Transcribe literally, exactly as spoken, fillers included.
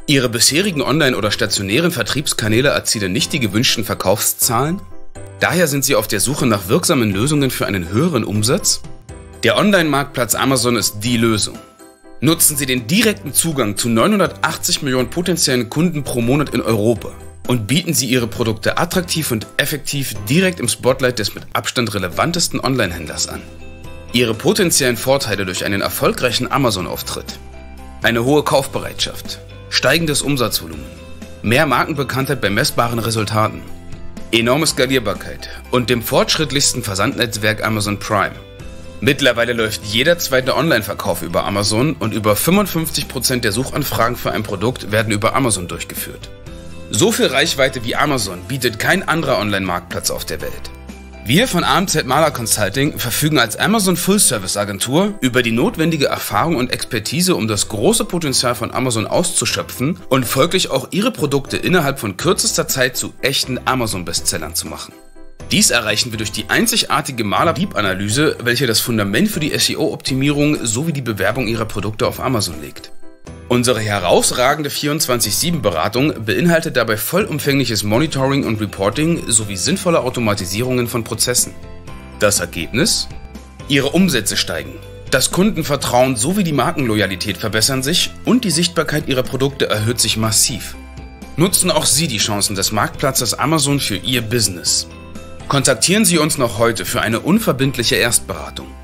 Ihre bisherigen online- oder stationären Vertriebskanäle erzielen nicht die gewünschten Verkaufszahlen? Daher sind Sie auf der Suche nach wirksamen Lösungen für einen höheren Umsatz? Der Online-Marktplatz Amazon ist die Lösung. Nutzen Sie den direkten Zugang zu neunhundertachtzig Millionen potenziellen Kunden pro Monat in Europa und bieten Sie Ihre Produkte attraktiv und effektiv direkt im Spotlight des mit Abstand relevantesten Online-Händlers an. Ihre potenziellen Vorteile durch einen erfolgreichen Amazon-Auftritt: eine hohe Kaufbereitschaft, steigendes Umsatzvolumen, mehr Markenbekanntheit bei messbaren Resultaten, enorme Skalierbarkeit und dem fortschrittlichsten Versandnetzwerk Amazon Prime. Mittlerweile läuft jeder zweite Online-Verkauf über Amazon und über fünfundfünfzig Prozent der Suchanfragen für ein Produkt werden über Amazon durchgeführt. So viel Reichweite wie Amazon bietet kein anderer Online-Marktplatz auf der Welt. Wir von A M Z Mahler Consulting verfügen als Amazon Full-Service-Agentur über die notwendige Erfahrung und Expertise, um das große Potenzial von Amazon auszuschöpfen und folglich auch Ihre Produkte innerhalb von kürzester Zeit zu echten Amazon-Bestsellern zu machen. Dies erreichen wir durch die einzigartige Mahler-Deep-Analyse, welche das Fundament für die S E O-Optimierung sowie die Bewerbung Ihrer Produkte auf Amazon legt. Unsere herausragende vierundzwanzig sieben Beratung beinhaltet dabei vollumfängliches Monitoring und Reporting sowie sinnvolle Automatisierungen von Prozessen. Das Ergebnis? Ihre Umsätze steigen, das Kundenvertrauen sowie die Markenloyalität verbessern sich und die Sichtbarkeit Ihrer Produkte erhöht sich massiv. Nutzen auch Sie die Chancen des Marktplatzes Amazon für Ihr Business. Kontaktieren Sie uns noch heute für eine unverbindliche Erstberatung.